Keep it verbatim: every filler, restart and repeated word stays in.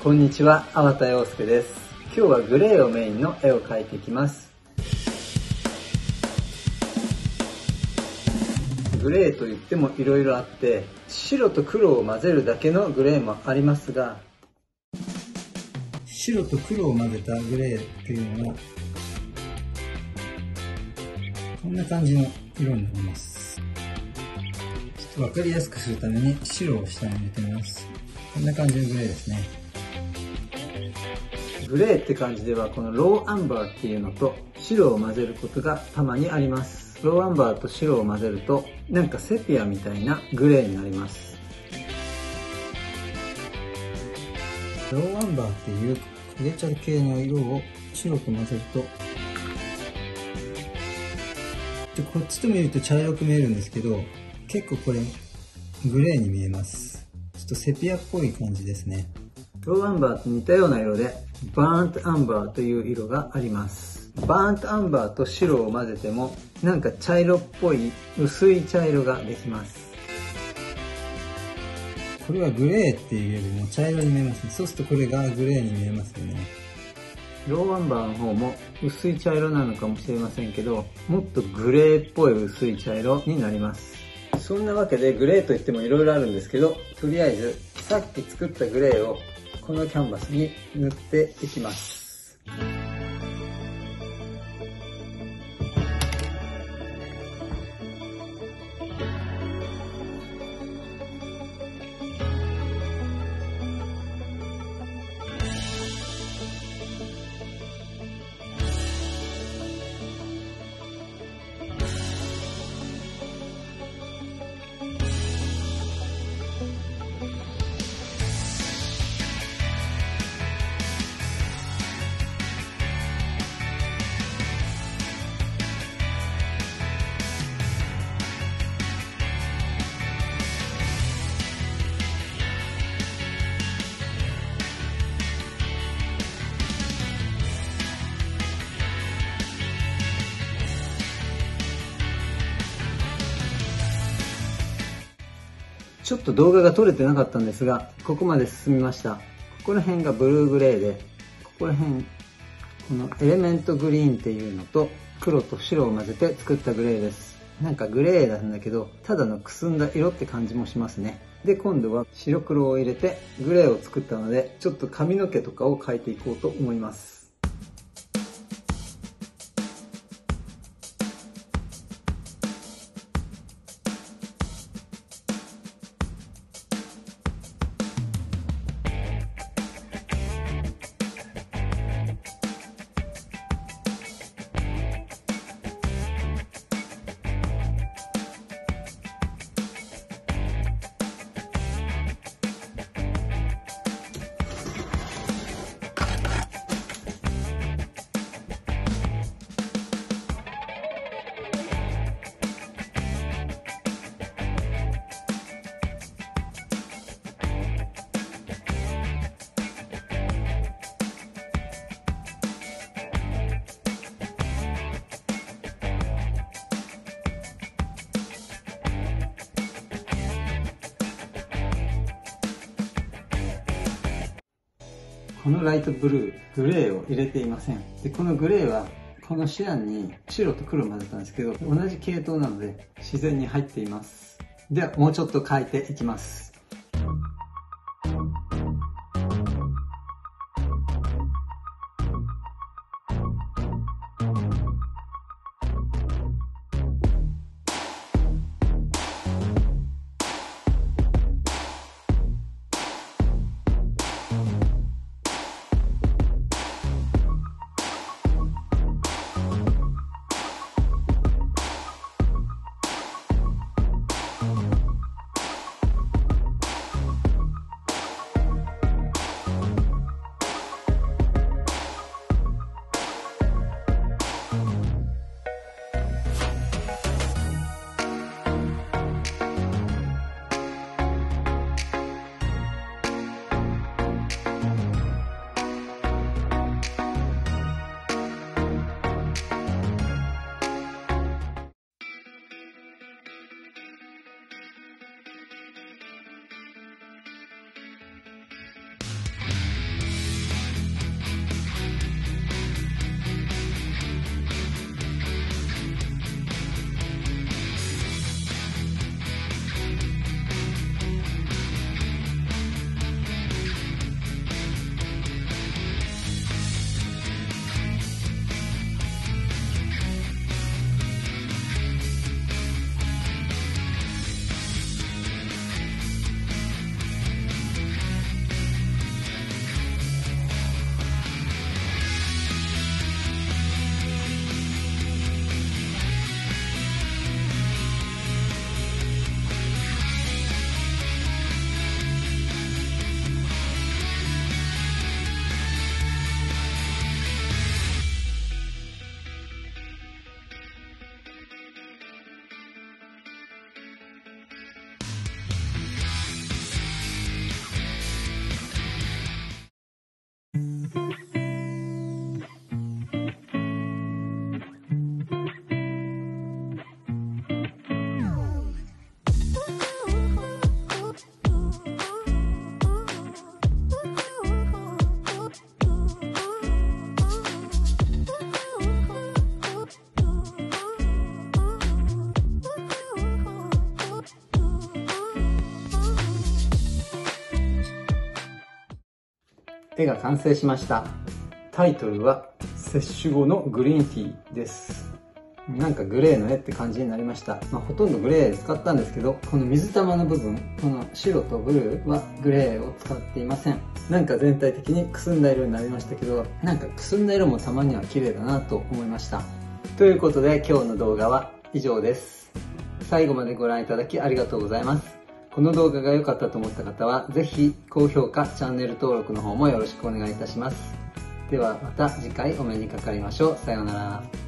こんにちは、粟田洋介です。今日はグレーをメインの絵を描いていきます。グレーといってもいろいろあって、白と黒を混ぜるだけのグレーもありますが、白と黒を混ぜたグレーっていうのはこんな感じの色になります。ちょっと分かりやすくするために白を下に入れてみます。こんな感じのグレーですね。グレーって感じではこのローアンバーっていうのと白を混ぜることがたまにあります。ローアンバーと白を混ぜるとなんかセピアみたいなグレーになります。ローアンバーっていう焦げ茶系の色を白く混ぜると、でこっちと見ると茶色く見えるんですけど、結構これグレーに見えます。ちょっとセピアっぽい感じですね。ローアンバーと似たような色でバーントアンバーという色があります。バーントアンバーと白を混ぜてもなんか茶色っぽい薄い茶色ができます。これはグレーっていうよりも茶色に見えますね。そうするとこれがグレーに見えますよね。ローアンバーの方も薄い茶色なのかもしれませんけど、もっとグレーっぽい薄い茶色になります。そんなわけでグレーといってもいろいろあるんですけど、とりあえずさっき作ったグレーをこのキャンバスに塗っていきます。ちょっと動画が撮れてなかったんですが、ここまで進みました。ここら辺がブルーグレーで、ここら辺、このエレメントグリーンっていうのと黒と白を混ぜて作ったグレーです。なんかグレーなんだけど、ただのくすんだ色って感じもしますね。で、今度は白黒を入れてグレーを作ったので、ちょっと髪の毛とかを描いていこうと思います。このライトブルー、グレーを入れていません。で、このグレーはこのシアンに白と黒を混ぜたんですけど、同じ系統なので自然に入っています。ではもうちょっと描いていきます。 絵が完成しました。タイトルは接種後のグリーンティーです。なんかグレーの絵って感じになりました。まあ、ほとんどグレー使ったんですけど、この水玉の部分、この白とブルーはグレーを使っていません。なんか全体的にくすんだ色になりましたけど、なんかくすんだ色もたまには綺麗だなと思いました。ということで今日の動画は以上です。最後までご覧いただきありがとうございます。この動画が良かったと思った方は、ぜひ高評価、チャンネル登録の方もよろしくお願いいたします。ではまた次回お目にかかりましょう。さようなら。